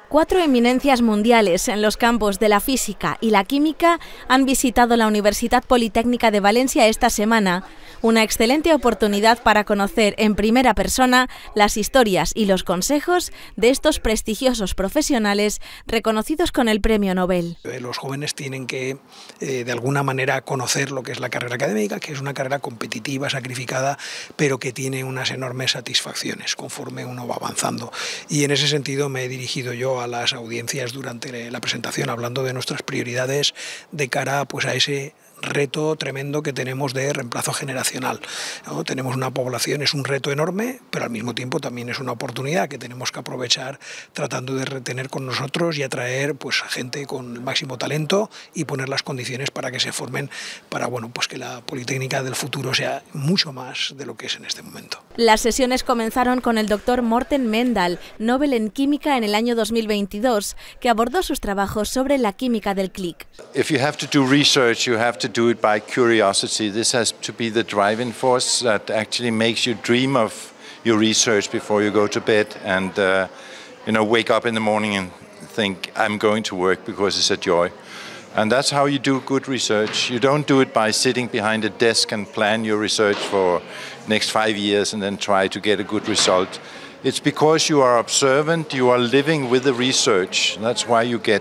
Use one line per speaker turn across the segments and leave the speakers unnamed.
4 eminencias mundiales en los campos de la física y la química han visitado la Universitat Politécnica de Valencia esta semana, una excelente oportunidad para conocer en primera persona las historias y los consejos de estos prestigiosos profesionales reconocidos con el Premio Nobel.
Los jóvenes tienen que, de alguna manera, conocer lo que es la carrera académica, que es una carrera competitiva, sacrificada, pero que tiene unas enormes satisfacciones conforme uno va avanzando. Y en ese sentido me he dirigido yo a las audiencias durante la presentación, hablando de nuestras prioridades de cara pues, a ese reto tremendo que tenemos de reemplazo generacional, ¿no? Tenemos una población, es un reto enorme, pero al mismo tiempo también es una oportunidad que tenemos que aprovechar tratando de retener con nosotros y atraer pues, a gente con el máximo talento y poner las condiciones para que se formen para pues que la Politécnica del futuro sea mucho más de lo que es en este momento.
Las sesiones comenzaron con el doctor Morten Mendal, Nobel en Química en el año 2022, que abordó sus trabajos sobre la química del clic.
If you have to do research, you have to do it by curiosity. This has to be the driving force that actually makes you dream of your research before you go to bed and wake up in the morning and think, I'm going to work because it's a joy. And that's how you do good research. You don't do it by sitting behind a desk and plan your research for next 5 years and then try to get a good result. It's because you are observant, you are living with the research. That's why you get,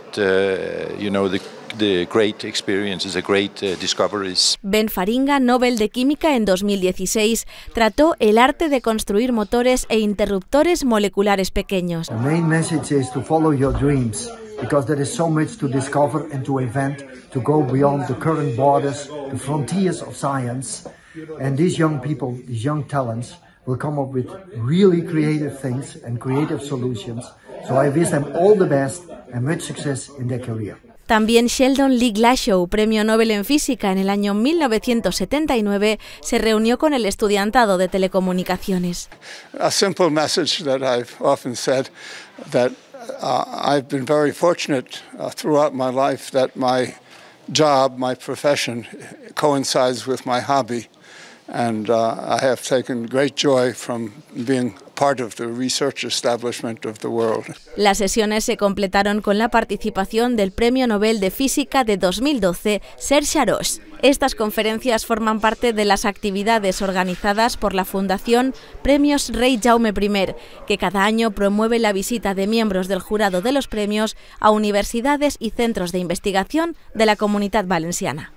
the great experiences, the great discoveries.
Ben Faringa, Nobel de Química en 2016, trató el arte de construir motores e interruptores moleculares pequeños.
The main message is to follow your dreams, because there is so much to discover and to invent, to go beyond the current borders, the frontiers of science. And these young people, these young talents, will come up with really creative things and creative solutions. So I wish them all the best and much success in their career.
También Sheldon Lee Glashow, Premio Nobel en Física en el año 1979, se reunió con el estudiantado de telecomunicaciones.
A simple message that I've often said that I've been very fortunate throughout my life that my job, my profession, coincides with my hobby. And I have taken great joy from being part of the research establishment of the world.
Las sesiones se completaron con la participación del Premio Nobel de Física de 2012, Serge Haroche. Estas conferencias forman parte de las actividades organizadas por la Fundación Premios Rey Jaume I, que cada año promueve la visita de miembros del jurado de los premios a universidades y centros de investigación de la Comunitat Valenciana.